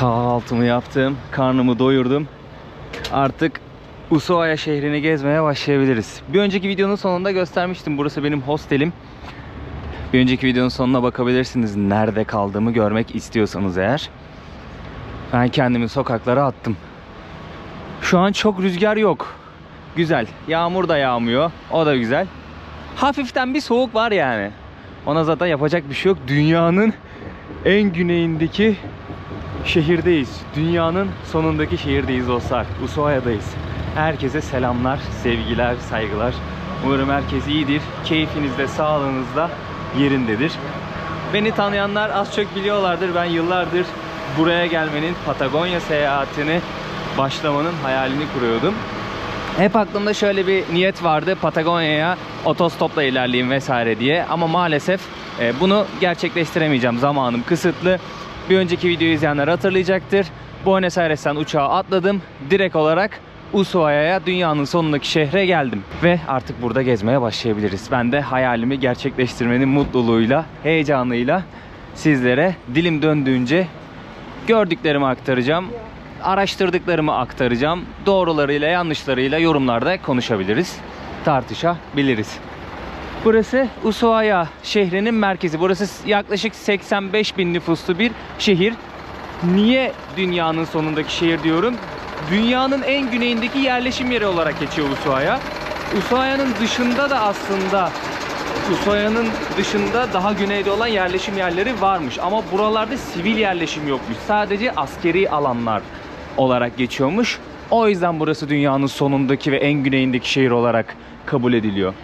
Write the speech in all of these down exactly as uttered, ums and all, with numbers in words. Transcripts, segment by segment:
Kahvaltımı yaptım, karnımı doyurdum. Artık Ushuaia şehrini gezmeye başlayabiliriz. Bir önceki videonun sonunda göstermiştim. Burası benim hostelim. Bir önceki videonun sonuna bakabilirsiniz. Nerede kaldığımı görmek istiyorsanız eğer. Ben kendimi sokaklara attım. Şu an çok rüzgar yok. Güzel. Yağmur da yağmıyor. O da güzel. Hafiften bir soğuk var yani. Ona zaten yapacak bir şey yok. Dünyanın en güneyindeki şehirdeyiz. Dünyanın sonundaki şehirdeyiz dostlar. Ushuaia'dayız. Herkese selamlar, sevgiler, saygılar. Umarım herkes iyidir. Keyfiniz de sağlığınız da yerindedir. Beni tanıyanlar az çok biliyorlardır. Ben yıllardır buraya gelmenin, Patagonya seyahatini başlamanın hayalini kuruyordum. Hep aklımda şöyle bir niyet vardı. Patagonya'ya otostopla ilerleyeyim vesaire diye. Ama maalesef e, bunu gerçekleştiremeyeceğim. Zamanım kısıtlı. Bir önceki videoyu izleyenler hatırlayacaktır. Buenos Aires'ten uçağa atladım. Direkt olarak Ushuaia'ya, dünyanın sonundaki şehre geldim. Ve artık burada gezmeye başlayabiliriz. Ben de hayalimi gerçekleştirmenin mutluluğuyla, heyecanıyla sizlere dilim döndüğünce gördüklerimi aktaracağım. Araştırdıklarımı aktaracağım. Doğrularıyla yanlışlarıyla yorumlarda konuşabiliriz. Tartışabiliriz. Burası Ushuaia şehrinin merkezi. Burası yaklaşık seksen beş bin nüfuslu bir şehir. Niye dünyanın sonundaki şehir diyorum? Dünyanın en güneyindeki yerleşim yeri olarak geçiyor Ushuaia. Ushuaia'nın dışında da aslında Ushuaia'nın dışında daha güneyde olan yerleşim yerleri varmış. Ama buralarda sivil yerleşim yokmuş. Sadece askeri alanlar olarak geçiyormuş. O yüzden burası dünyanın sonundaki ve en güneyindeki şehir olarak kabul ediliyor.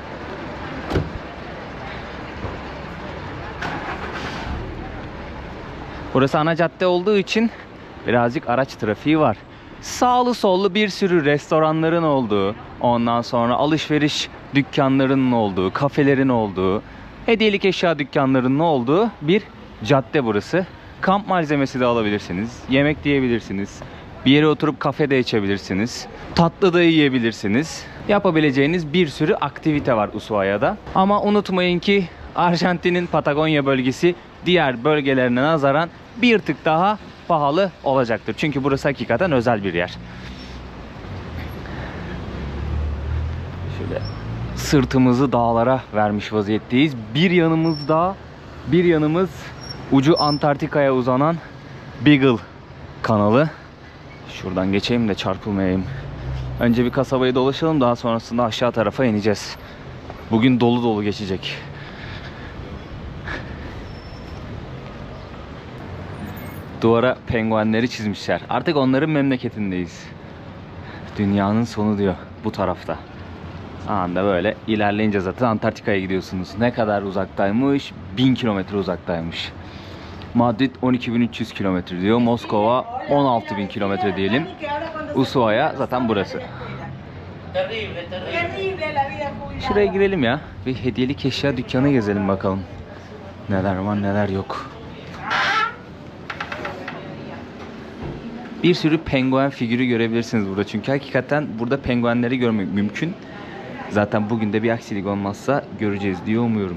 Burası ana cadde olduğu için birazcık araç trafiği var. Sağlı sollu bir sürü restoranların olduğu, ondan sonra alışveriş dükkanlarının olduğu, kafelerin olduğu, hediyelik eşya dükkanlarının olduğu bir cadde burası. Kamp malzemesi de alabilirsiniz, yemek diyebilirsiniz, bir yere oturup kafede içebilirsiniz, tatlı da yiyebilirsiniz. Yapabileceğiniz bir sürü aktivite var Ushuaia'da. Ama unutmayın ki Arjantin'in Patagonya bölgesi diğer bölgelerine nazaran bir tık daha pahalı olacaktır. Çünkü burası hakikaten özel bir yer. Şöyle sırtımızı dağlara vermiş vaziyetteyiz. Bir yanımız dağ, bir yanımız ucu Antarktika'ya uzanan Beagle kanalı. Şuradan geçeyim de çarpılmayayım. Önce bir kasabayı dolaşalım, daha sonrasında aşağı tarafa ineceğiz. Bugün dolu dolu geçecek. Duvara penguenleri çizmişler. Artık onların memleketindeyiz. Dünyanın sonu diyor bu tarafta. Anda böyle ilerleyince zaten Antarktika'ya gidiyorsunuz. Ne kadar uzaktaymış? bin kilometre uzaktaymış. Madrid on iki bin üç yüz kilometre diyor. Moskova on altı bin kilometre diyelim. Ushuaia zaten burası. Şuraya girelim ya. Bir hediyelik eşya dükkanı gezelim bakalım. Neler var neler yok. Bir sürü penguen figürü görebilirsiniz burada. Çünkü hakikaten burada penguenleri görmek mümkün. Zaten bugün de bir aksilik olmazsa göreceğiz diye umuyorum.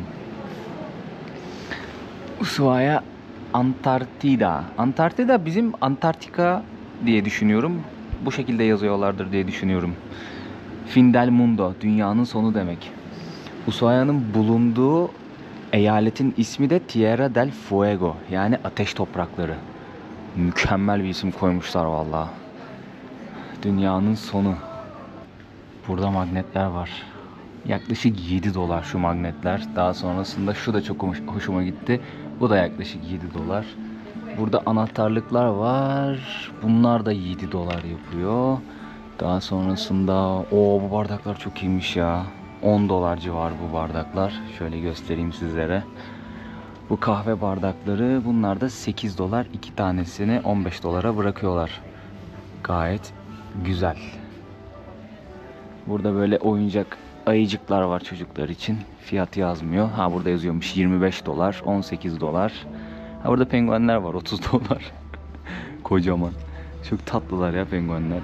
Ushuaia Antarktida. Antarktida bizim Antarktika diye düşünüyorum. Bu şekilde yazıyorlardır diye düşünüyorum. Fin del mundo, dünyanın sonu demek. Ushuaia'nın bulunduğu eyaletin ismi de Tierra del Fuego, yani ateş toprakları. Mükemmel bir isim koymuşlar vallahi. Dünyanın sonu. Burada magnetler var. Yaklaşık yedi dolar şu magnetler. Daha sonrasında şu da çok hoşuma gitti. Bu da yaklaşık yedi dolar. Burada anahtarlıklar var. Bunlar da yedi dolar yapıyor. Daha sonrasında o bu bardaklar çok iyiymiş ya. on dolar civarı bu bardaklar. Şöyle göstereyim sizlere. Bu kahve bardakları, bunlar da sekiz dolar. iki tanesini on beş dolara bırakıyorlar. Gayet güzel. Burada böyle oyuncak ayıcıklar var çocuklar için. Fiyat yazmıyor. Ha, burada yazıyormuş yirmi beş dolar, on sekiz dolar. Ha, burada penguenler var, otuz dolar. Kocaman. Çok tatlılar ya penguenler.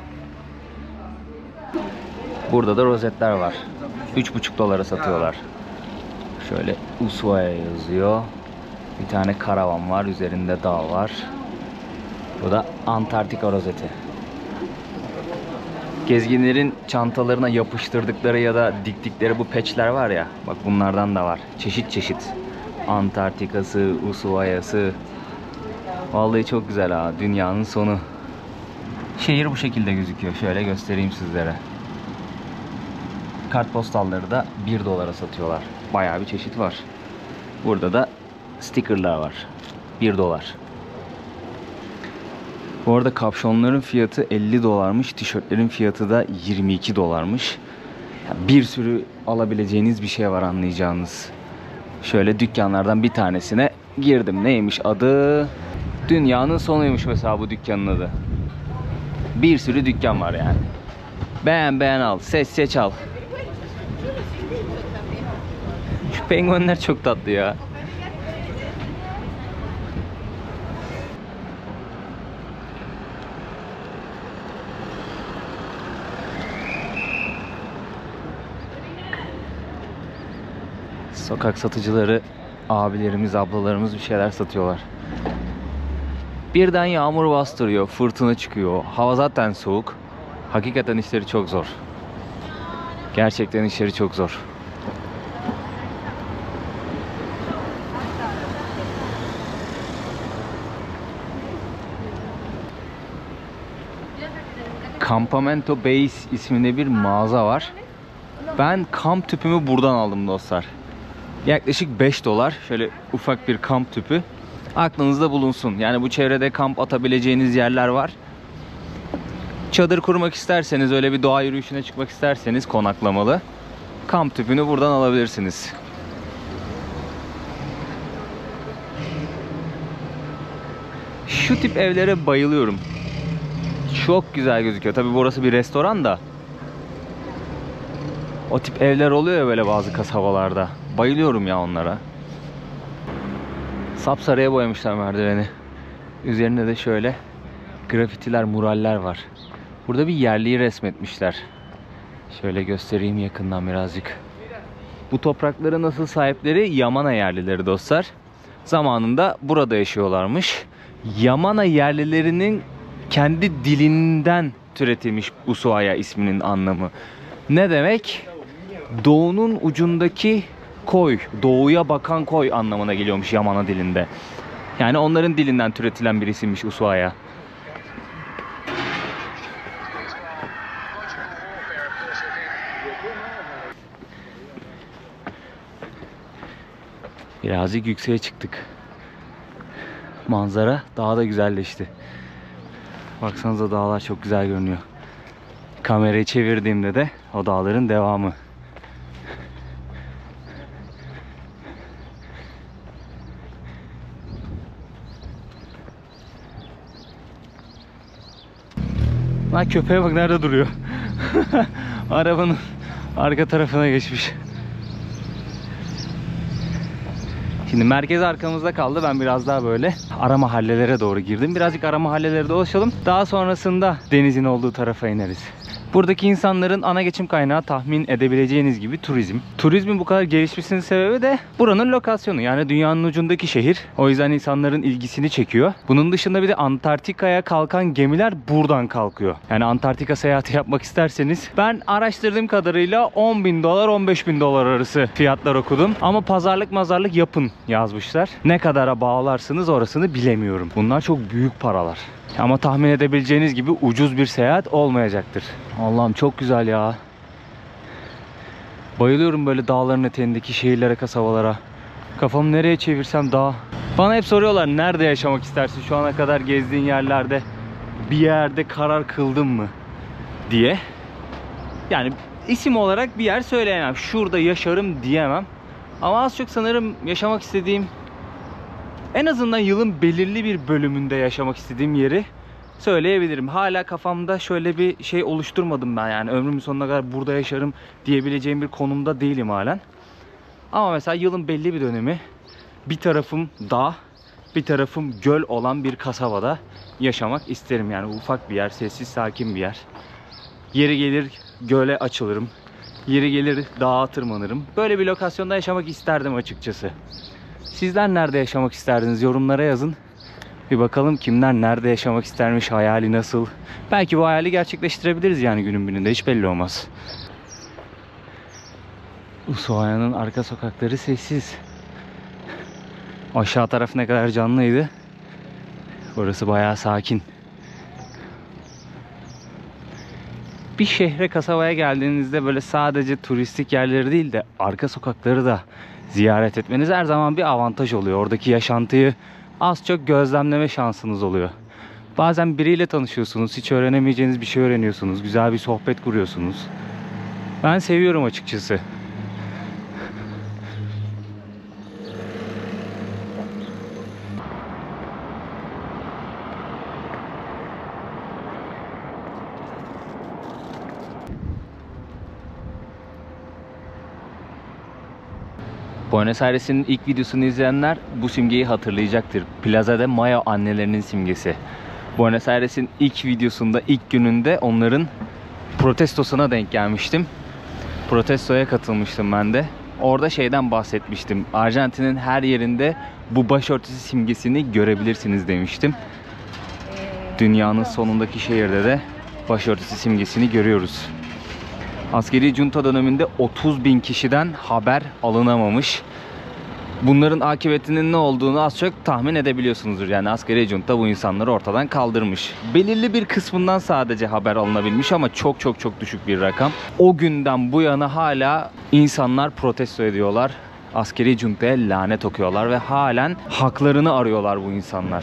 Burada da rozetler var. üç buçuk dolara satıyorlar. Şöyle Ushuaia yazıyor. Bir tane karavan var. Üzerinde dağ var. Bu da Antarktika rozeti. Gezginlerin çantalarına yapıştırdıkları ya da diktikleri bu patchler var ya. Bak bunlardan da var. Çeşit çeşit. Antarktika'sı, Ushuaia'sı. Vallahi çok güzel ha. Dünyanın sonu. Şehir bu şekilde gözüküyor. Şöyle göstereyim sizlere. Kartpostalları da bir dolara satıyorlar. Bayağı bir çeşit var. Burada da stickerlar var. bir dolar. Bu arada kapşonların fiyatı elli dolarmış. Tişörtlerin fiyatı da yirmi iki dolarmış. Bir sürü alabileceğiniz bir şey var anlayacağınız. Şöyle dükkanlardan bir tanesine girdim. Neymiş adı? Dünyanın sonuymuş mesela bu dükkanın adı. Bir sürü dükkan var yani. Beğen beğen al. Seç seç al. Şu penguenler çok tatlı ya. Sokak satıcıları, abilerimiz, ablalarımız bir şeyler satıyorlar. Birden yağmur bastırıyor, fırtına çıkıyor. Hava zaten soğuk. Hakikaten işleri çok zor. Gerçekten işleri çok zor. Campamento Base isminde bir mağaza var. Ben kamp tüpümü buradan aldım dostlar. Yaklaşık beş dolar. Şöyle ufak bir kamp tüpü. Aklınızda bulunsun. Yani bu çevrede kamp atabileceğiniz yerler var. Çadır kurmak isterseniz, öyle bir doğa yürüyüşüne çıkmak isterseniz konaklamalı. Kamp tüpünü buradan alabilirsiniz. Şu tip evlere bayılıyorum. Çok güzel gözüküyor. Tabii burası bir restoran da. O tip evler oluyor ya böyle bazı kasabalarda. Bayılıyorum ya onlara. Sapsarıya boyamışlar merdiveni. Üzerinde de şöyle grafitiler, muraller var. Burada bir yerliyi resmetmişler. Şöyle göstereyim yakından birazcık. Bu toprakların asıl sahipleri Yamana yerlileri dostlar. Zamanında burada yaşıyorlarmış. Yamana yerlilerinin kendi dilinden türetilmiş Ushuaia isminin anlamı. Ne demek? Doğunun ucundaki koy, doğuya bakan koy anlamına geliyormuş Yamana dilinde. Yani onların dilinden türetilen bir isimmiş Ushuaia. Birazcık yükseğe çıktık. Manzara daha da güzelleşti. Baksanıza dağlar çok güzel görünüyor. Kamerayı çevirdiğimde de o dağların devamı. Lan köpeğe bak nerede duruyor. Arabanın arka tarafına geçmiş. Şimdi merkez arkamızda kaldı. Ben biraz daha böyle ara mahallelere doğru girdim. Birazcık ara mahallelere dolaşalım. Daha sonrasında denizin olduğu tarafa ineriz. Buradaki insanların ana geçim kaynağı tahmin edebileceğiniz gibi turizm. Turizmin bu kadar gelişmesinin sebebi de buranın lokasyonu. Yani dünyanın ucundaki şehir. O yüzden insanların ilgisini çekiyor. Bunun dışında bir de Antarktika'ya kalkan gemiler buradan kalkıyor. Yani Antarktika seyahati yapmak isterseniz ben araştırdığım kadarıyla on bin dolar on beş bin dolar arası fiyatlar okudum. Ama pazarlık mazarlık yapın yazmışlar. Ne kadara bağlarsınız orasını bilemiyorum. Bunlar çok büyük paralar. Ama tahmin edebileceğiniz gibi ucuz bir seyahat olmayacaktır. Allah'ım çok güzel ya. Bayılıyorum böyle dağların eteğindeki şehirlere, kasabalara. Kafamı nereye çevirsem dağ. Bana hep soruyorlar nerede yaşamak istersin şu ana kadar gezdiğin yerlerde, bir yerde karar kıldın mı diye. Yani isim olarak bir yer söyleyemem. Şurada yaşarım diyemem. Ama az çok sanırım yaşamak istediğim, en azından yılın belirli bir bölümünde yaşamak istediğim yeri söyleyebilirim. Hala kafamda şöyle bir şey oluşturmadım ben, yani ömrümün sonuna kadar burada yaşarım diyebileceğim bir konumda değilim halen. Ama mesela yılın belli bir dönemi bir tarafım dağ, bir tarafım göl olan bir kasabada yaşamak isterim. Yani ufak bir yer, sessiz sakin bir yer. Yeri gelir göle açılırım, yeri gelir dağa tırmanırım. Böyle bir lokasyonda yaşamak isterdim açıkçası. Sizler nerede yaşamak isterdiniz? Yorumlara yazın. Bir bakalım kimler nerede yaşamak istermiş, hayali nasıl. Belki bu hayali gerçekleştirebiliriz yani günün birinde, hiç belli olmaz. Ushuaia'nın arka sokakları sessiz. Aşağı taraf ne kadar canlıydı. Burası bayağı sakin. Bir şehre, kasabaya geldiğinizde böyle sadece turistik yerleri değil de arka sokakları da ziyaret etmeniz her zaman bir avantaj oluyor. Oradaki yaşantıyı az çok gözlemleme şansınız oluyor. Bazen biriyle tanışıyorsunuz, hiç öğrenemeyeceğiniz bir şey öğreniyorsunuz, güzel bir sohbet kuruyorsunuz. Ben seviyorum açıkçası. Buenos Aires'in ilk videosunu izleyenler bu simgeyi hatırlayacaktır. Plaza de Mayo annelerinin simgesi. Buenos Aires'in ilk videosunda, ilk gününde onların protestosuna denk gelmiştim. Protestoya katılmıştım ben de. Orada şeyden bahsetmiştim. Arjantin'in her yerinde bu başörtüsü simgesini görebilirsiniz demiştim. Dünyanın sonundaki şehirde de başörtüsü simgesini görüyoruz. Askeri junta döneminde otuz bin kişiden haber alınamamış. Bunların akıbetinin ne olduğunu az çok tahmin edebiliyorsunuzdur. Yani askeri junta bu insanları ortadan kaldırmış. Belirli bir kısmından sadece haber alınabilmiş ama çok çok çok düşük bir rakam. O günden bu yana hala insanlar protesto ediyorlar. Askeri juntaya lanet okuyorlar ve halen haklarını arıyorlar bu insanlar.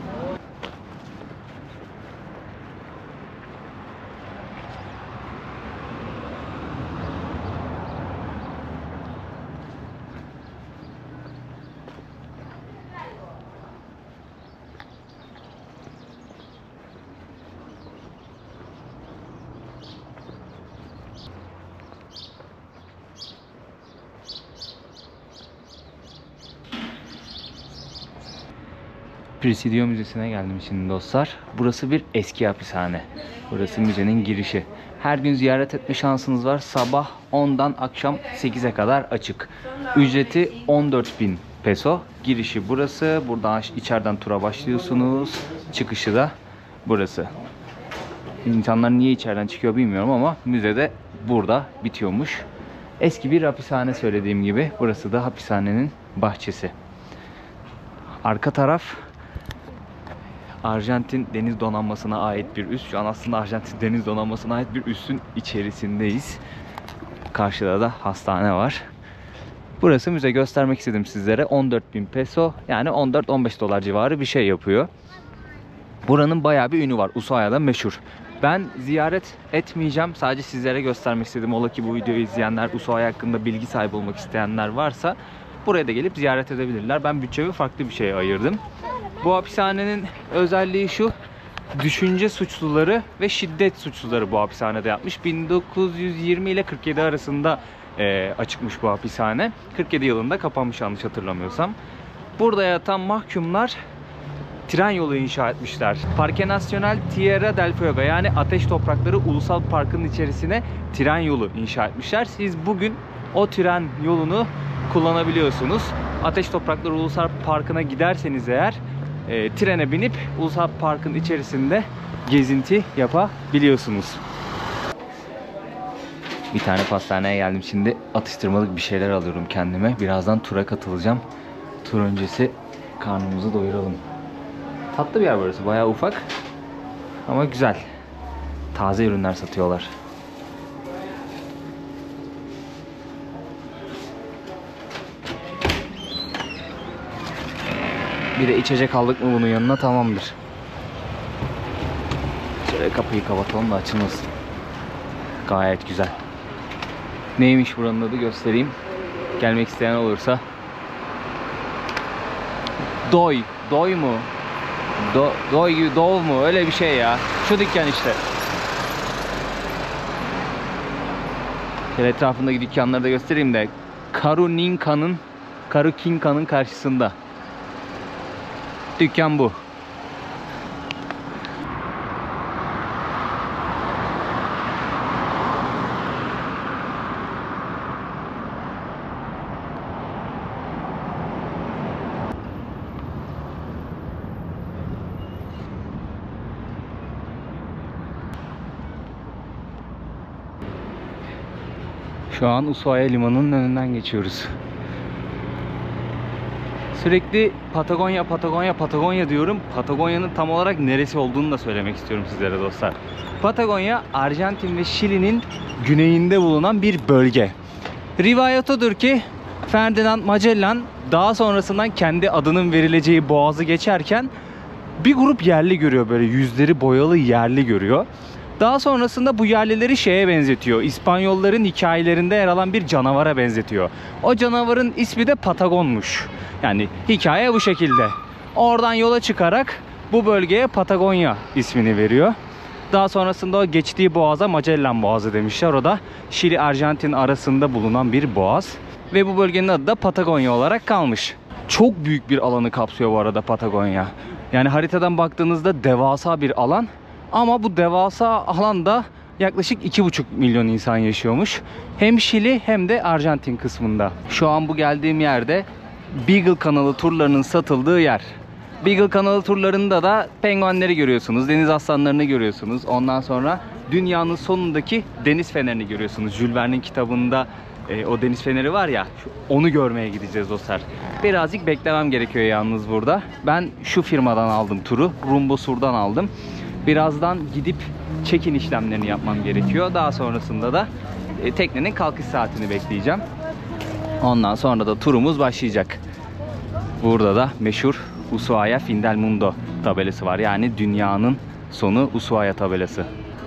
Presidio Müzesi'ne geldim şimdi dostlar. Burası bir eski hapishane. Burası müzenin girişi. Her gün ziyaret etme şansınız var. Sabah ondan akşam sekize kadar açık. Ücreti on dört bin peso. Girişi burası. Buradan içeriden tura başlıyorsunuz. Çıkışı da burası. İnsanlar niye içeriden çıkıyor bilmiyorum ama müzede burada bitiyormuş. Eski bir hapishane söylediğim gibi. Burası da hapishanenin bahçesi. Arka taraf Arjantin Deniz Donanması'na ait bir üs. Şu an aslında Arjantin Deniz Donanması'na ait bir üssün içerisindeyiz. Karşıda da hastane var. Burası müze, göstermek istedim sizlere. on dört bin peso, yani on dört on beş dolar civarı bir şey yapıyor. Buranın bayağı bir ünü var. Ushuaia'da meşhur. Ben ziyaret etmeyeceğim. Sadece sizlere göstermek istedim. Ola ki bu videoyu izleyenler, Ushuaia hakkında bilgi sahibi olmak isteyenler varsa buraya da gelip ziyaret edebilirler. Ben bütçemi farklı bir şeye ayırdım. Bu hapishanenin özelliği şu: düşünce suçluları ve şiddet suçluları bu hapishanede yapmış. bin dokuz yüz yirmi ile kırk yedi arasında e, açıkmış bu hapishane. kırk yedi yılında kapanmış yanlış hatırlamıyorsam. Burada yatan mahkumlar tren yolu inşa etmişler. Parque Nacional Tierra del Fuego, yani Ateş Toprakları Ulusal Parkı'nın içerisine tren yolu inşa etmişler. Siz bugün o tren yolunu kullanabiliyorsunuz. Ateş Toprakları Ulusal Parkı'na giderseniz eğer e, trene binip Ulusal Park'ın içerisinde gezinti yapabiliyorsunuz. Bir tane pastaneye geldim şimdi. Atıştırmalık bir şeyler alıyorum kendime. Birazdan tura katılacağım. Tur öncesi karnımızı doyuralım. Tatlı bir yer burası. Bayağı ufak ama güzel. Taze ürünler satıyorlar. Bir de içecek aldık mı bunun yanına tamamdır. Şöyle kapıyı kapatalım da açılmasın. Gayet güzel. Neymiş buranın adı göstereyim. Gelmek isteyen olursa. Doy. Doy mu? Do, doy gibi dov mu? Öyle bir şey ya. Şu dükkan işte. Şöyle etrafındaki dükkanları da göstereyim de. Karuninka'nın Karukinka'nın karşısında. Dükkan bu. Şu an Ushuaia limanının önünden geçiyoruz. Sürekli Patagonya, Patagonya, Patagonya diyorum. Patagonya'nın tam olarak neresi olduğunu da söylemek istiyorum sizlere dostlar. Patagonya, Arjantin ve Şili'nin güneyinde bulunan bir bölge. Rivayet odur ki Ferdinand Magellan daha sonrasından kendi adının verileceği boğazı geçerken bir grup yerli görüyor, böyle yüzleri boyalı yerli görüyor. Daha sonrasında bu yerlileri şeye benzetiyor. İspanyolların hikayelerinde yer alan bir canavara benzetiyor. O canavarın ismi de Patagonmuş. Yani hikaye bu şekilde. Oradan yola çıkarak bu bölgeye Patagonya ismini veriyor. Daha sonrasında o geçtiği boğaza Magellan Boğazı demişler. O da Şili-Arjantin arasında bulunan bir boğaz. Ve bu bölgenin adı da Patagonya olarak kalmış. Çok büyük bir alanı kapsıyor bu arada Patagonya. Yani haritadan baktığınızda devasa bir alan. Ama bu devasa alanda yaklaşık iki buçuk milyon insan yaşıyormuş. Hem Şili hem de Arjantin kısmında. Şu an bu geldiğim yerde Beagle kanalı turlarının satıldığı yer. Beagle kanalı turlarında da penguenleri görüyorsunuz, deniz aslanlarını görüyorsunuz. Ondan sonra dünyanın sonundaki deniz fenerini görüyorsunuz. Jules Verne'in kitabında e, o deniz feneri var ya, onu görmeye gideceğiz dostlar. Birazcık beklemem gerekiyor yalnız burada. Ben şu firmadan aldım turu, Rumbosur'dan aldım. Birazdan gidip check-in işlemlerini yapmam gerekiyor. Daha sonrasında da e, teknenin kalkış saatini bekleyeceğim. Ondan sonra da turumuz başlayacak. Burada da meşhur Ushuaia Fin del Mundo tabelası var. Yani dünyanın sonu Ushuaia tabelası.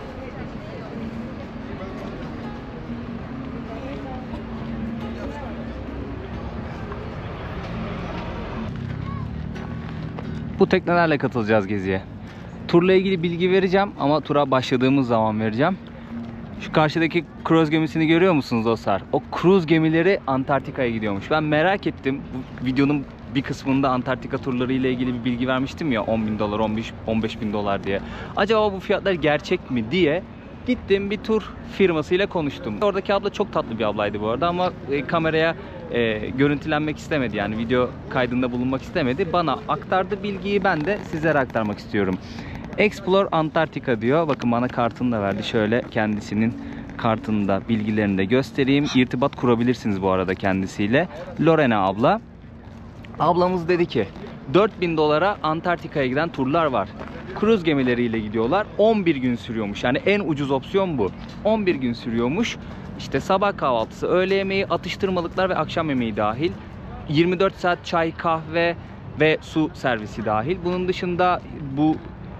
Bu teknelerle katılacağız geziye. Turla ilgili bilgi vereceğim ama tura başladığımız zaman vereceğim. Şu karşıdaki cruise gemisini görüyor musunuz dostlar? O cruise gemileri Antarktika'ya gidiyormuş. Ben merak ettim. Bu videonun bir kısmında Antarktika turları ile ilgili bir bilgi vermiştim ya, on bin dolar, on beş bin dolar diye. Acaba bu fiyatlar gerçek mi diye gittim, bir tur firmasıyla konuştum. Oradaki abla çok tatlı bir ablaydı bu arada ama e, kameraya e, görüntülenmek istemedi. Yani video kaydında bulunmak istemedi. Bana aktardı bilgiyi, ben de sizlere aktarmak istiyorum. Explore Antarktika diyor. Bakın bana kartını da verdi. Şöyle kendisinin kartını da, bilgilerini de göstereyim. İrtibat kurabilirsiniz bu arada kendisiyle. Lorena abla. Ablamız dedi ki dört bin dolara Antarktika'ya giden turlar var. Kruz gemileriyle gidiyorlar. on bir gün sürüyormuş. Yani en ucuz opsiyon bu. on bir gün sürüyormuş. İşte sabah kahvaltısı, öğle yemeği, atıştırmalıklar ve akşam yemeği dahil. yirmi dört saat çay, kahve ve su servisi dahil. Bunun dışında bu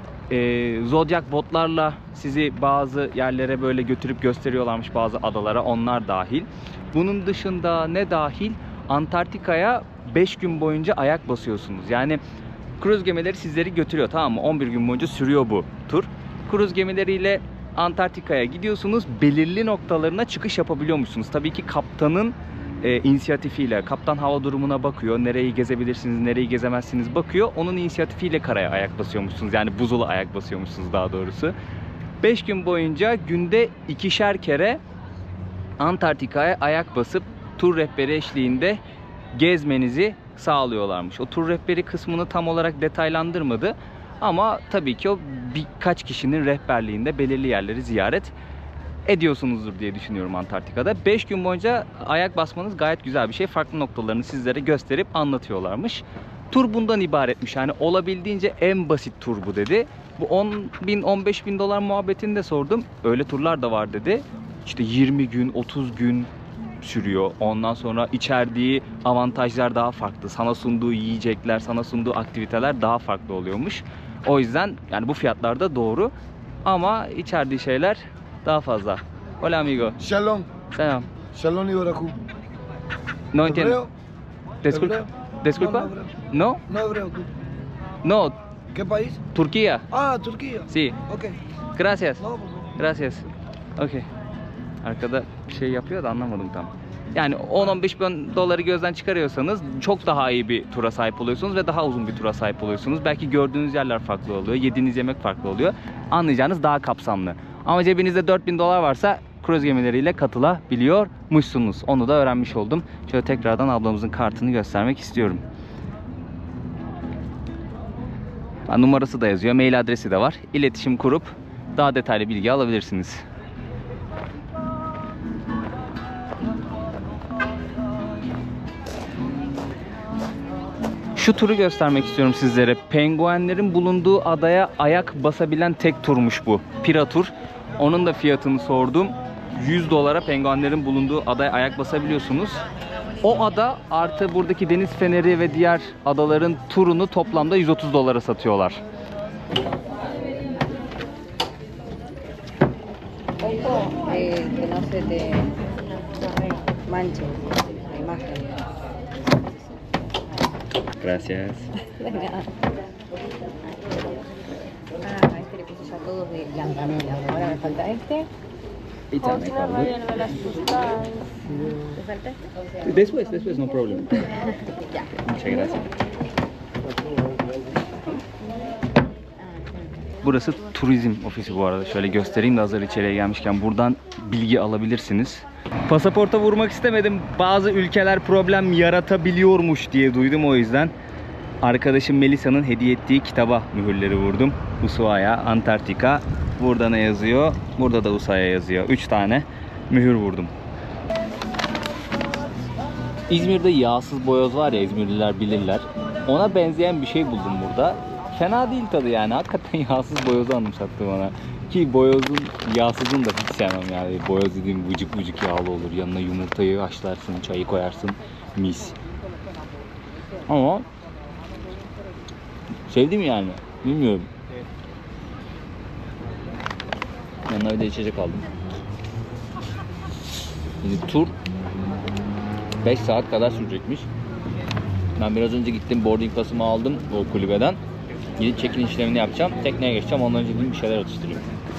e, Zodiac botlarla sizi bazı yerlere böyle götürüp gösteriyorlarmış, bazı adalara, onlar dahil. Bunun dışında ne dahil? Antarktika'ya beş gün boyunca ayak basıyorsunuz. Yani kruz gemileri sizleri götürüyor, tamam mı? on bir gün boyunca sürüyor bu tur. Kruz gemileriyle Antarktika'ya gidiyorsunuz. Belirli noktalarına çıkış yapabiliyormuşsunuz. Tabii ki kaptanın e, inisiyatifiyle. Kaptan hava durumuna bakıyor. Nereyi gezebilirsiniz, nereyi gezemezsiniz bakıyor. Onun inisiyatifiyle karaya ayak basıyormuşsunuz. Yani buzula ayak basıyormuşsunuz daha doğrusu. beş gün boyunca günde ikişer kere Antarktika'ya ayak basıp tur rehberi eşliğinde gezmenizi sağlıyorlarmış. O tur rehberi kısmını tam olarak detaylandırmadı ama tabii ki o birkaç kişinin rehberliğinde belirli yerleri ziyaret ediyorsunuzdur diye düşünüyorum Antarktika'da. beş gün boyunca ayak basmanız gayet güzel bir şey. Farklı noktalarını sizlere gösterip anlatıyorlarmış. Tur bundan ibaretmiş. Yani olabildiğince en basit tur bu dedi. Bu on bin on beş bin dolar muhabbetini de sordum. Öyle turlar da var dedi. İşte yirmi gün, otuz gün sürüyor. Ondan sonra içerdiği avantajlar daha farklı. Sana sunduğu yiyecekler, sana sunduğu aktiviteler daha farklı oluyormuş. O yüzden yani bu fiyatlar da doğru ama içerdiği şeyler daha fazla. Hola amigo. Shalom. Selam. Shalom y Baracú. No entiendo. Disculpa. ¿Hebreo? Disculpa. No, no hebreo. No? No hebreo tú. No. ¿Qué país? Turquía. Ah, Turquía. Sí. Ok. Gracias. No, por favor. Gracias. Okay. Arkada bir şey yapıyor da anlamadım tam. Yani on on beş bin doları gözden çıkarıyorsanız çok daha iyi bir tura sahip oluyorsunuz ve daha uzun bir tura sahip oluyorsunuz. Belki gördüğünüz yerler farklı oluyor, yediğiniz yemek farklı oluyor. Anlayacağınız daha kapsamlı. Ama cebinizde dört bin dolar varsa kruz gemileriyle katılabiliyormuşsunuz. Onu da öğrenmiş oldum. Şöyle tekrardan ablamızın kartını göstermek istiyorum. Numarası da yazıyor, mail adresi de var. İletişim kurup daha detaylı bilgi alabilirsiniz. Şu turu göstermek istiyorum sizlere. Penguenlerin bulunduğu adaya ayak basabilen tek turmuş bu. Pira tur. Onun da fiyatını sordum. yüz dolara penguenlerin bulunduğu adaya ayak basabiliyorsunuz. O ada artı buradaki deniz feneri ve diğer adaların turunu toplamda yüz otuz dolara satıyorlar. Ojo, eh, que no se te manche la imagen. Gracias. De nada. Ah, este le puse ya todos de blanca. Ahora me falta este. Bir tane kaldı. ¿Te falta este? Después, después, no problem. Ya. Muchas gracias. Burası turizm ofisi bu arada. Şöyle göstereyim de hazır içeriye gelmişken buradan bilgi alabilirsiniz. Pasaporta vurmak istemedim. Bazı ülkeler problem yaratabiliyormuş diye duydum, o yüzden. Arkadaşım Melisa'nın hediye ettiği kitaba mühürleri vurdum. Ushuaia, Antarktika. Burada ne yazıyor? Burada da Ushuaia yazıyor. üç tane mühür vurdum. İzmir'de yağsız boyoz var ya, İzmirliler bilirler. Ona benzeyen bir şey buldum burada. Fena değil tadı yani. Hakikaten yağsız boyozu anımsattı bana. Ki boyozun yağsızını da hiç sevmem yani. Boyoz dediğim vıcık vıcık yağlı olur. Yanına yumurtayı haşlarsın, çayı koyarsın. Mis. Ama sevdim yani. Bilmiyorum. Yanına bir de içecek aldım. Şimdi tur beş saat kadar sürecekmiş. Ben biraz önce gittim, boarding pass'ımı aldım o kulübeden. Gidip check-in işlemini yapacağım. Tekneye geçeceğim. Ondan önce gidip bir şeyler atıştırayım.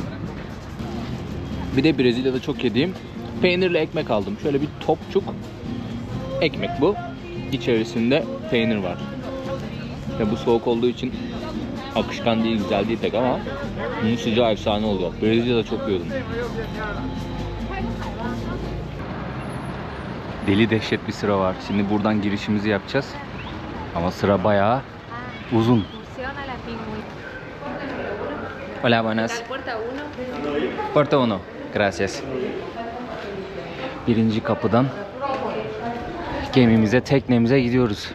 Bir de Brezilya'da çok yediğim peynirli ekmek aldım. Şöyle bir topçuk ekmek bu. İçerisinde peynir var. Ya bu soğuk olduğu için akışkan değil, güzel değil pek ama bunun sıcağı efsane oluyor. Brezilya'da çok yiyordum. Deli dehşet bir sıra var. Şimdi buradan girişimizi yapacağız. Ama sıra bayağı uzun. Hola, buenas. Puerta uno. Gracias. Birinci kapıdan gemimize, teknemize gidiyoruz.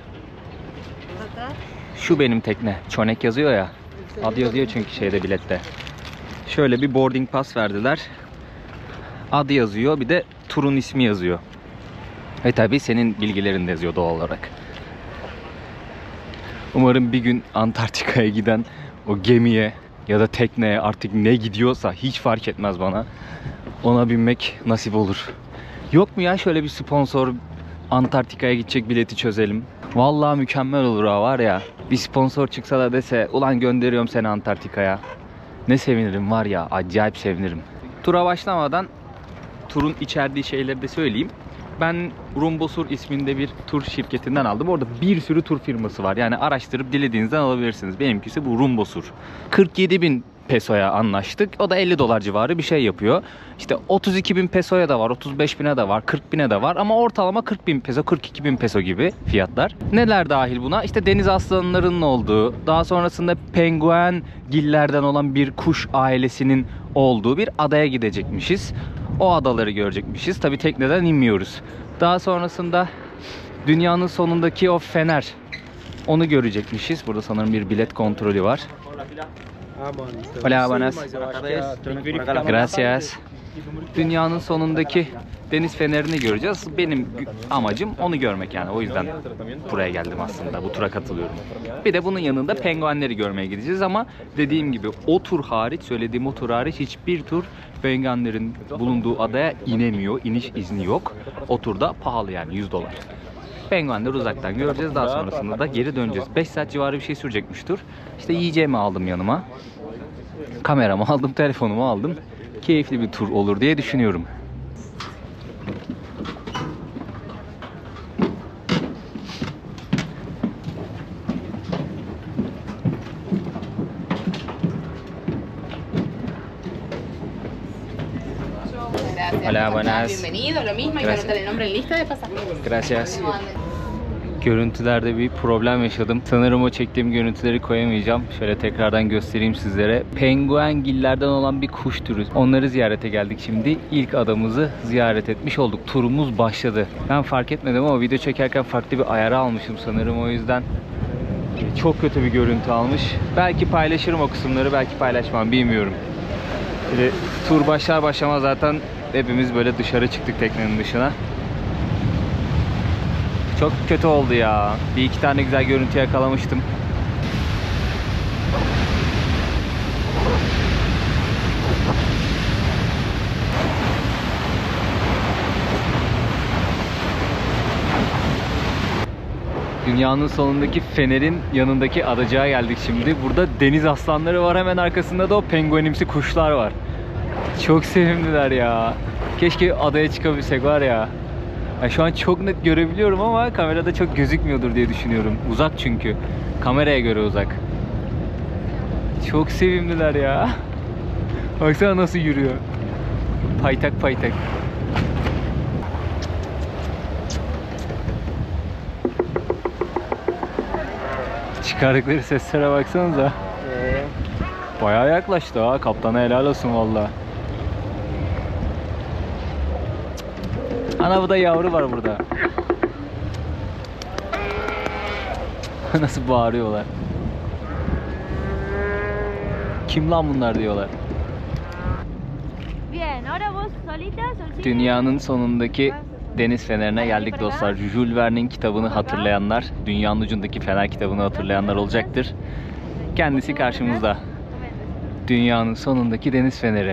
Şu benim tekne. Çonek yazıyor ya. Adı yazıyor çünkü şeyde, bilette. Şöyle bir boarding pass verdiler. Adı yazıyor, bir de turun ismi yazıyor. Ve tabii senin bilgilerin de yazıyor doğal olarak. Umarım bir gün Antarktika'ya giden o gemiye ya da tekneye, artık ne gidiyorsa hiç fark etmez bana, ona binmek nasip olur. Yok mu ya şöyle bir sponsor, Antarktika'ya gidecek bileti çözelim. Vallahi mükemmel olur ha, var ya. Bir sponsor çıksa da dese ulan gönderiyorum seni Antarktika'ya. Ne sevinirim var ya, acayip sevinirim. Tura başlamadan turun içerdiği şeyleri de söyleyeyim. Ben Rumbosur isminde bir tur şirketinden aldım. Orada bir sürü tur firması var. Yani araştırıp dilediğinizden alabilirsiniz. Benimkisi bu Rumbosur. kırk yedi bin pesoya anlaştık. O da elli dolar civarı bir şey yapıyor. İşte otuz iki bin pesoya da var, otuz beş bine de var, kırk bine de var. Ama ortalama kırk bin peso, kırk iki bin peso gibi fiyatlar. Neler dahil buna? İşte deniz aslanlarının olduğu, daha sonrasında penguen gillerden olan bir kuş ailesinin olduğu bir adaya gidecekmişiz. O adaları görecekmişiz. Tabi tekneden inmiyoruz. Daha sonrasında dünyanın sonundaki o fener, onu görecekmişiz. Burada sanırım bir bilet kontrolü var. Hola, buenas. Gracias. Dünyanın sonundaki deniz fenerini göreceğiz. Benim amacım onu görmek yani. O yüzden buraya geldim aslında. Bu tura katılıyorum. Bir de bunun yanında penguenleri görmeye gideceğiz ama dediğim gibi o tur hariç, söylediğim o tur hariç hiçbir tur penguenlerin bulunduğu adaya inemiyor. İniş izni yok. O turda pahalı yani, yüz dolar. Penguenleri uzaktan göreceğiz. Daha sonrasında da geri döneceğiz. beş saat civarı bir şey sürecekmiş tur. İşte yiyeceğimi aldım yanıma. Kameramı aldım, telefonumu aldım. Keyifli bir tur olur diye düşünüyorum. Hola, buenas. Bienvenido, lo mismo, hay que anotar el nombre en lista de pasajeros. Gracias. Görüntülerde bir problem yaşadım. Sanırım o çektiğim görüntüleri koyamayacağım. Şöyle tekrardan göstereyim sizlere. Penguengillerden olan bir kuş türü. Onları ziyarete geldik şimdi. İlk adamızı ziyaret etmiş olduk. Turumuz başladı. Ben fark etmedim ama video çekerken farklı bir ayarı almışım sanırım. O yüzden Çok kötü bir görüntü almış. Belki paylaşırım o kısımları, belki paylaşmam, bilmiyorum. Böyle tur başlar başlamaz zaten hepimiz böyle dışarı çıktık teknenin dışına. Çok kötü oldu ya. Bir iki tane güzel görüntü yakalamıştım. Dünyanın sonundaki fenerin yanındaki adacığa geldik şimdi. Burada deniz aslanları var, hemen arkasında da o penguenimsi kuşlar var. Çok sevimliler ya. Keşke adaya çıkabilsek var ya. Ya şu an çok net görebiliyorum ama kamerada çok gözükmüyordur diye düşünüyorum. Uzak çünkü. Kameraya göre uzak. Çok sevimliler ya. Baksana nasıl yürüyor. Paytak paytak. Çıkardıkları seslere baksanıza. Bayağı yaklaştı ha. Kaptana helal olsun valla. Ana bu da yavru var burada. Nasıl bağırıyorlar. Kim lan bunlar diyorlar. Dünyanın sonundaki deniz fenerine geldik dostlar. Jules Verne'in kitabını hatırlayanlar, Dünyanın Ucundaki Fener kitabını hatırlayanlar olacaktır. Kendisi karşımızda. Dünyanın sonundaki deniz feneri.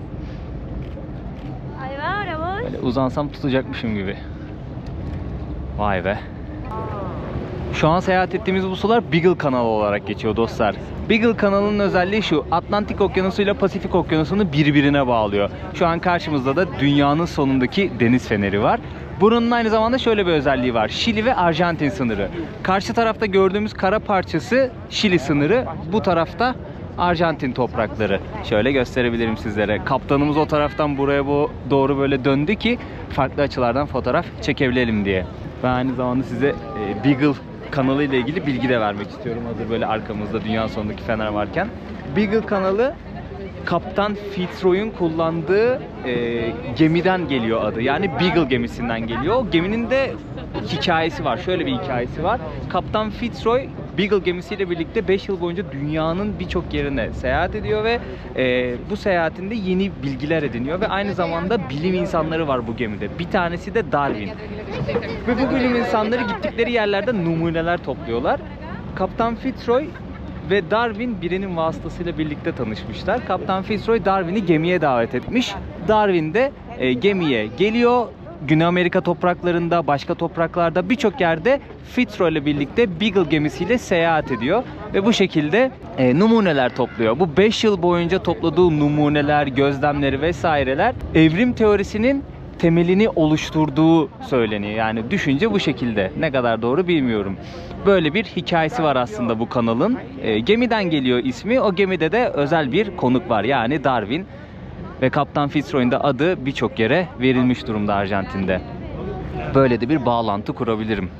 Böyle uzansam tutacakmışım gibi. Vay be. Şu an seyahat ettiğimiz bu sular Beagle kanalı olarak geçiyor dostlar. Beagle kanalının özelliği şu: Atlantik Okyanusu ile Pasifik Okyanusu'nu birbirine bağlıyor. Şu an karşımızda da dünyanın sonundaki deniz feneri var. Buranın aynı zamanda şöyle bir özelliği var: Şili ve Arjantin sınırı. Karşı tarafta gördüğümüz kara parçası Şili sınırı, bu tarafta Arjantin toprakları. Şöyle gösterebilirim sizlere. Kaptanımız o taraftan buraya bu doğru böyle döndü ki farklı açılardan fotoğraf çekebilelim diye. Ben aynı zamanda size e, Beagle kanalı ile ilgili bilgi de vermek istiyorum. Hazır böyle arkamızda dünyanın sonundaki fener varken. Beagle kanalı Kaptan Fitzroy'un kullandığı e, gemiden geliyor adı. Yani Beagle gemisinden geliyor. O geminin de hikayesi var. Şöyle bir hikayesi var. Kaptan Fitzroy Beagle gemisiyle birlikte beş yıl boyunca dünyanın birçok yerine seyahat ediyor ve e, bu seyahatinde yeni bilgiler ediniyor ve aynı zamanda bilim insanları var bu gemide. Bir tanesi de Darwin. Ve bu bilim insanları gittikleri yerlerde numuneler topluyorlar. Kaptan Fitzroy ve Darwin birinin vasıtasıyla birlikte tanışmışlar. Kaptan Fitzroy Darwin'i gemiye davet etmiş. Darwin de e, gemiye geliyor. Güney Amerika topraklarında, başka topraklarda, birçok yerde Fitzroy ile birlikte Beagle gemisiyle seyahat ediyor. Ve bu şekilde e, numuneler topluyor. Bu beş yıl boyunca topladığı numuneler, gözlemleri vesaireler evrim teorisinin temelini oluşturduğu söyleniyor. Yani düşünce bu şekilde. Ne kadar doğru bilmiyorum. Böyle bir hikayesi var aslında bu kanalın. E, gemiden geliyor ismi. O gemide de özel bir konuk var. Yani Darwin. Ve Kaptan Fitzroy'un da adı birçok yere verilmiş durumda Arjantin'de. Böyle de bir bağlantı kurabilirim.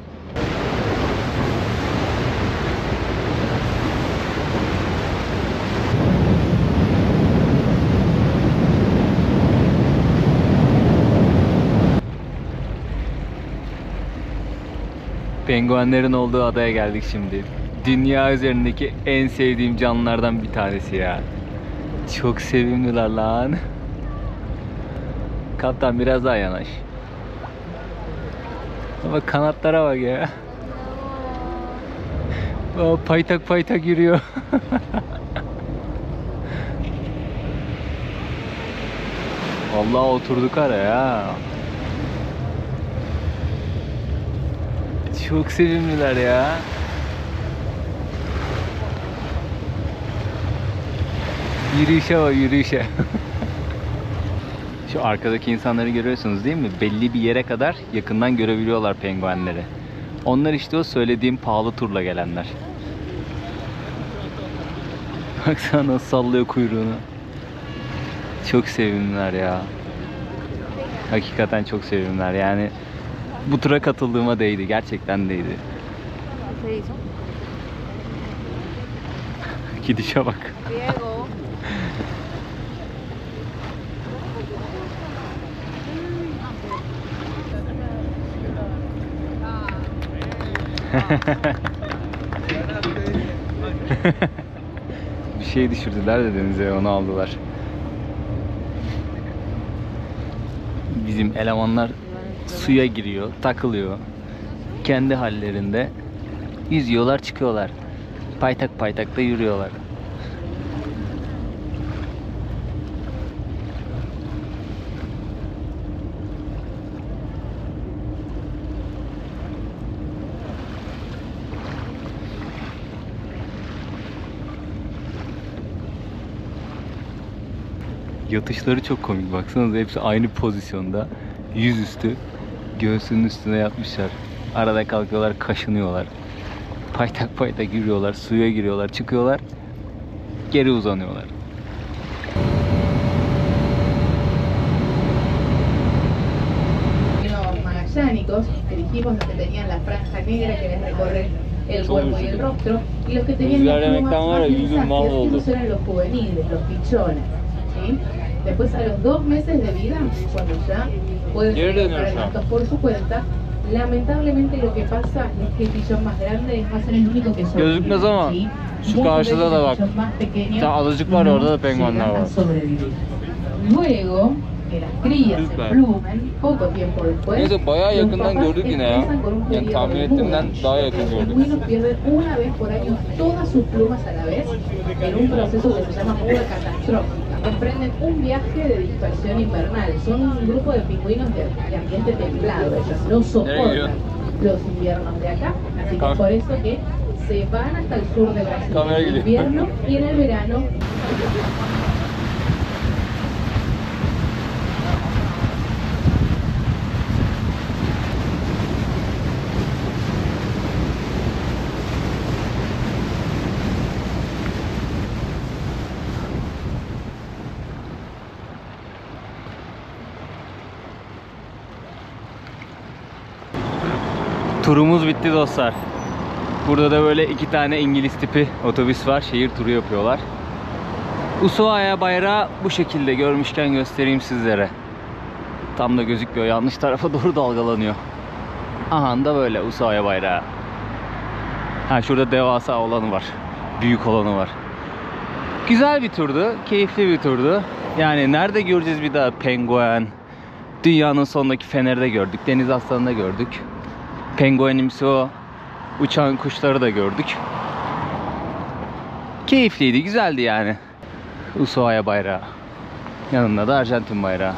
Penguenlerin olduğu adaya geldik şimdi. Dünya üzerindeki en sevdiğim canlılardan bir tanesi ya. Çok sevimliler lan. Kaptan biraz daha yanaş. Ama kanatlara bak ya. O paytak paytak yürüyor. Vallahi oturduk araya. Çok sevimliler ya. Yürüyüşe bak, yürüyüşe. Şu arkadaki insanları görüyorsunuz değil mi? Belli bir yere kadar yakından görebiliyorlar penguenleri. Onlar işte o söylediğim pahalı turla gelenler. Baksana nasıl sallıyor kuyruğunu. Çok sevimliler ya. Hakikaten çok sevimliler. Yani bu tura katıldığıma değdi. Gerçekten değdi. Gidişe bak. Bir şey düşürdüler de denize, onu aldılar. Bizim elemanlar suya giriyor, takılıyor. Kendi hallerinde yüzüyorlar, çıkıyorlar. Paytak paytak da yürüyorlar. Yatışları çok komik. Baksanıza, hepsi aynı pozisyonda. Yüzüstü. Göğsünün üstüne yatmışlar. Arada kalkıyorlar, kaşınıyorlar. Paytak paytak yürüyorlar, suya giriyorlar, çıkıyorlar. Geri uzanıyorlar. Los magallánicos, que dijimos los que tenían la franja negra que les recorre el cuerpo y el rostro, y los que tenían las plumas más grisáceas, esos eran los juveniles, los pichones, ¿sí? Después, a los dos meses de vida, cuando ya pueden buscar alimentos por su cuenta, lamentablemente lo que pasa es que el pichón más grande va a ser el único que Gözükmez ama sobrevive, ¿sí? şu karşıda da bak. Muchos más pequeños Bir tane adacık var, orada da penguenler llegan a var. sobrevivir. Luego que las crías se plumen, poco tiempo después, Neyse, bayağı los yakından papás gördük yine ya. empiezan con un Yani periodo tahmin de ettiğimden muda. daha yakın Los gördük. pingüinos pierden una vez por año todas sus plumas a la vez en un proceso que se llama muda catastrófica. Emprenden un viaje de dispersión invernal. Son un grupo de pingüinos de, de ambiente templado. Ellos no soportan los inviernos de acá, así que por eso que se van hasta el sur de Brasil en el invierno y en el verano. Turumuz bitti dostlar. Burada da böyle iki tane İngiliz tipi otobüs var. Şehir turu yapıyorlar. Ushuaia bayrağı bu şekilde, görmüşken göstereyim sizlere. Tam da gözükmüyor. Yanlış tarafa doğru dalgalanıyor. Aha da böyle Ushuaia bayrağı. Ha, şurada devasa olanı var. Büyük olanı var. Güzel bir turdu. Keyifli bir turdu. Yani nerede göreceğiz bir daha penguen? Dünyanın sonundaki feneri de gördük. Deniz aslanını da gördük. Penguenimsi o uçan kuşları da gördük. Keyifliydi, güzeldi yani. Ushuaia bayrağı. Yanında da Arjantin bayrağı.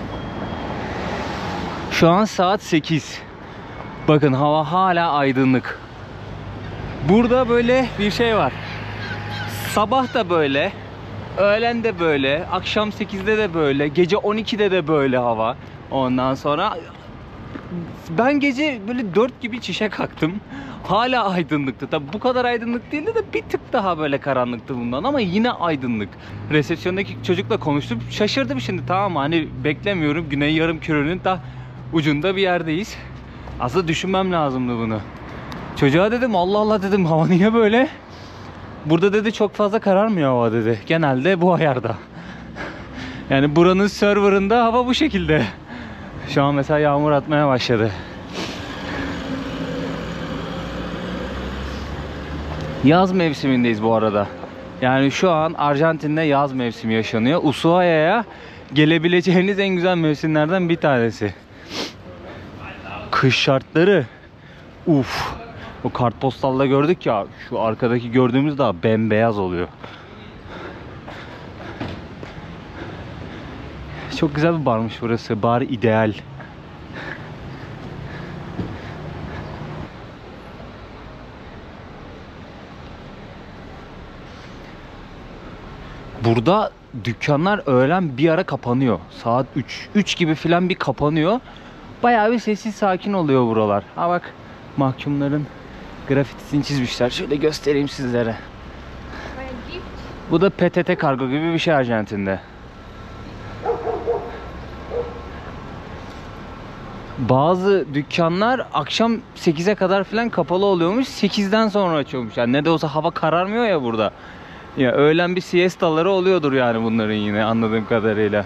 Şu an saat sekiz. Bakın, hava hala aydınlık. Burada böyle bir şey var. Sabah da böyle, öğlen de böyle, akşam sekizde de böyle, gece on ikide de böyle hava. Ondan sonra ben gece böyle dört gibi çişe kalktım. Hala aydınlıktı. Tabi bu kadar aydınlık değildi de bir tık daha böyle karanlıktı bundan, ama yine aydınlık. Resepsiyondaki çocukla konuştum. Şaşırdım şimdi, tamam mı? Hani beklemiyorum. Güney Yarımküre'nin da ucunda bir yerdeyiz. Aslında düşünmem lazımdı bunu. Çocuğa dedim, Allah Allah dedim, hava niye böyle? Burada dedi çok fazla kararmıyor hava dedi. Genelde bu ayarda. Yani buranın serverında hava bu şekilde. Şu an mesela yağmur atmaya başladı. Yaz mevsimindeyiz bu arada. Yani şu an Arjantin'de yaz mevsimi yaşanıyor. Ushuaia'ya gelebileceğiniz en güzel mevsimlerden bir tanesi. Kış şartları. Uf. O kartpostalda gördük ya. Şu arkadaki gördüğümüz daha bembeyaz oluyor. Çok güzel bir barmış burası. Bar ideal. Burada dükkanlar öğlen bir ara kapanıyor. Saat üç. üç gibi falan bir kapanıyor. Bayağı bir sessiz sakin oluyor buralar. Ha bak, mahkumların grafitisini çizmişler. Şöyle göstereyim sizlere. Bu da P T T kargo gibi bir şey Arjantin'de. Bazı dükkanlar akşam sekize kadar falan kapalı oluyormuş. sekizden sonra açıyormuş. Yani ne de olsa hava kararmıyor ya burada. Ya öğlen bir siestaları oluyordur yani bunların, yine anladığım kadarıyla.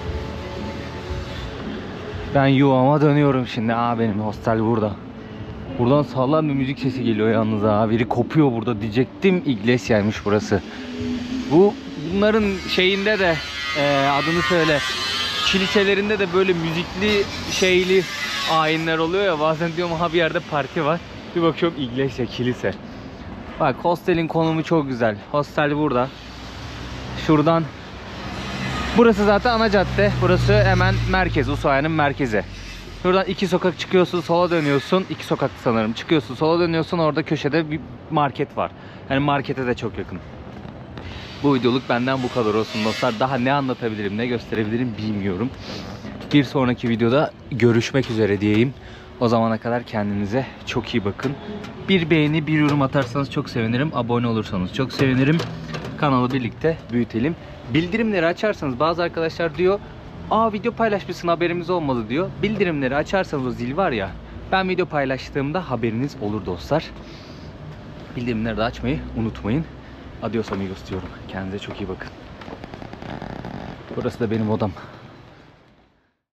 Ben yuvama dönüyorum şimdi. Aa, benim hostel burada. Buradan sağlam bir müzik sesi geliyor yalnız ha. Biri kopuyor burada diyecektim. Iglesia'ymış burası. Bu bunların şeyinde de e, adını söyle. Kiliselerinde de böyle müzikli şeyli ayinler oluyor ya. Bazen diyorum ha bir yerde parti var. Bir bakıyorum Iglesia kilise. Bak hostelin konumu çok güzel. Hostel burada. Şuradan. Burası zaten ana cadde. Burası hemen merkez. Ushuaia'nın merkezi. Şuradan iki sokak çıkıyorsun, sola dönüyorsun. İki sokak sanırım. Çıkıyorsun, sola dönüyorsun. Orada köşede bir market var. Yani markete de çok yakın. Bu videoluk benden bu kadar olsun dostlar. Daha ne anlatabilirim, ne gösterebilirim bilmiyorum. Bir sonraki videoda görüşmek üzere diyeyim. O zamana kadar kendinize çok iyi bakın. Bir beğeni, bir yorum atarsanız çok sevinirim. Abone olursanız çok sevinirim. Kanalı birlikte büyütelim. Bildirimleri açarsanız bazı arkadaşlar diyor, aa video paylaşmışsın haberimiz olmadı diyor. Bildirimleri açarsanız o zil var ya, ben video paylaştığımda haberiniz olur dostlar. Bildirimleri de açmayı unutmayın. Adios amigos diyorum. Kendinize çok iyi bakın. Burası da benim odam.